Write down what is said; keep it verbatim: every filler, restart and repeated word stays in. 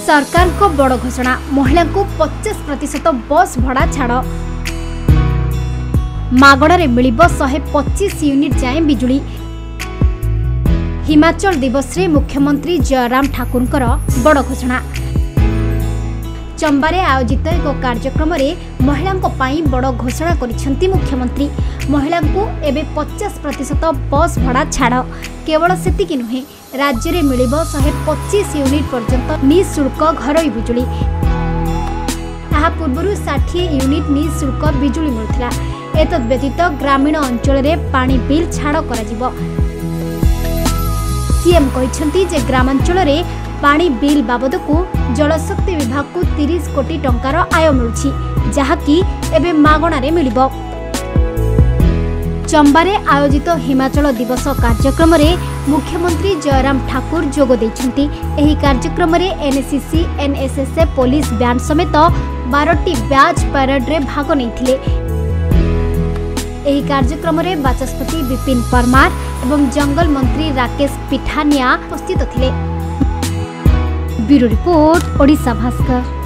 सरकार को बड़ घोषणा महिला को पचास प्रतिशत बस भड़ा छाड़ मागणारे मिलिब शहे पच्चीस यूनिट जाए बिजुली। हिमाचल दिवस रे मुख्यमंत्री जयराम ठाकुरकर बड़ घोषणा। चंबारे आयोजित एक कार्यक्रम रे महिला बड़ घोषणा करिसेंती मुख्यमंत्री। महिला को एबे पचास प्रतिशत बस भड़ा छाड़ केवल सेतिकी नुहे राज्य में मिलिब शहे पच्चीस यूनिट पर्यंत निःशुल्क घरोई बिजुली। यह पूर्व षाठी यूनिट निःशुल्क बिजुली मिलुथिला। एतद व्यतीत ग्रामीण अंचल में पानी बिल छाड़ करा। सीएम कहिसेंती जे ग्रामांचल में पानी बिल बाबद को जलशक्ति विभाग को तीस कोटी टंकार आय मिलुछि, जहाँकि एबे मागणारे मिलिब। चंबारे आयोजित हिमाचल दिवस कार्यक्रम रे मुख्यमंत्री जयराम ठाकुर जोग दैछंती। एही कार्यक्रम रे एनसीसी, एनएसएस, पुलिस बैंड समेत बारह बैच पैरेड रे भाग नैथिले। एही कार्यक्रम रे बाचस्पति विपिन परमार एवं जंगल मंत्री राकेश पिठानिया उपस्थित थिले। Bureau report, Odisha Bhaskar.